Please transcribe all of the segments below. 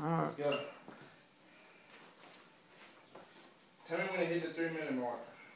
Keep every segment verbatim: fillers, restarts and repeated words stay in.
Alright. Let's go. Tell me when to hit the three minute mark.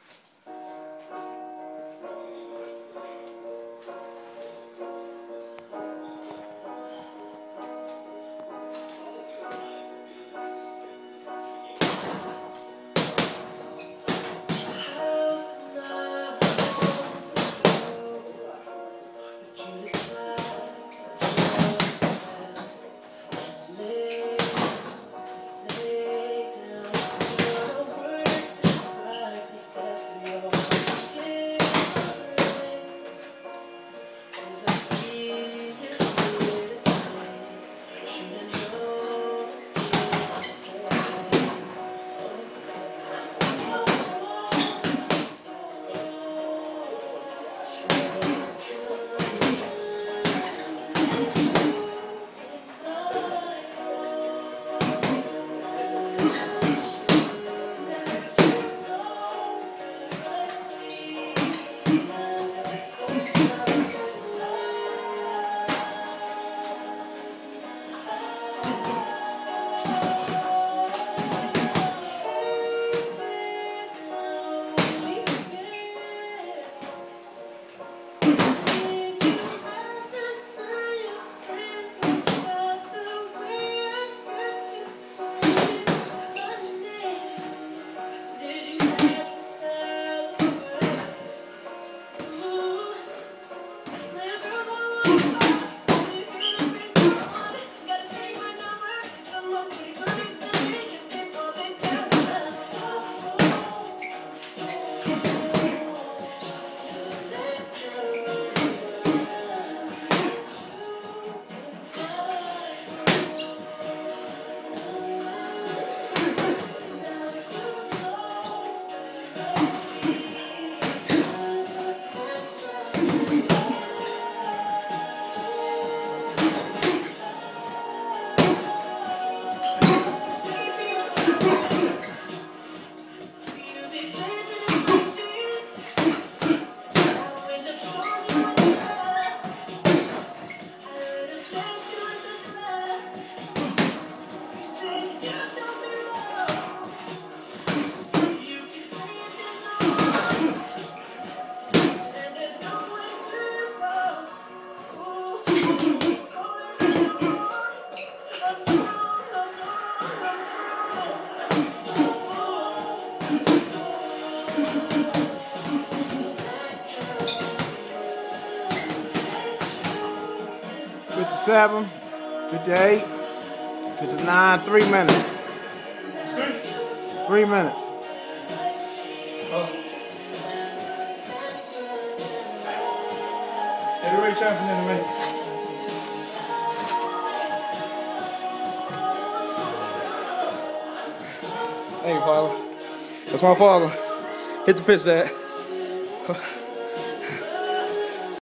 fifty-seven, fifty-eight, fifty-nine, three minutes. Three minutes. Oh. Heavyweight champion in a minute. Thank you, Father. That's my father. Hit the pitch, Dad.